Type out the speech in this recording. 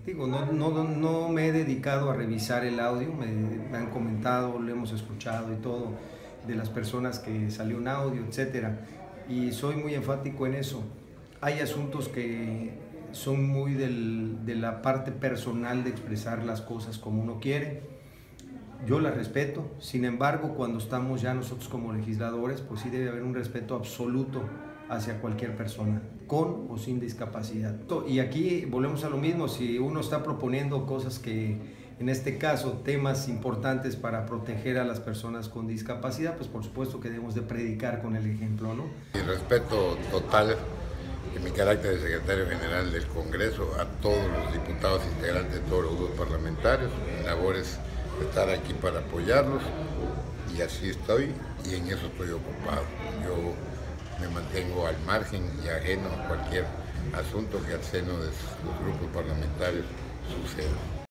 digo, no me he dedicado a revisar el audio, me han comentado, lo hemos escuchado y todo, de las personas que salió un audio, etcétera, y soy muy enfático en eso. Hay asuntos que son muy de la parte personal de expresar las cosas como uno quiere. Yo las respeto, sin embargo, cuando estamos ya nosotros como legisladores, pues sí debe haber un respeto absoluto hacia cualquier persona, con o sin discapacidad. Y aquí volvemos a lo mismo, si uno está proponiendo cosas que, en este caso, temas importantes para proteger a las personas con discapacidad, pues por supuesto que debemos de predicar con el ejemplo, ¿no? Y respeto total, en mi carácter de secretario general del Congreso, a todos los diputados integrantes de todos los grupos parlamentarios. Mi labor es estar aquí para apoyarlos y así estoy y en eso estoy ocupado. Yo me mantengo al margen y ajeno a cualquier asunto que al seno de los grupos parlamentarios suceda.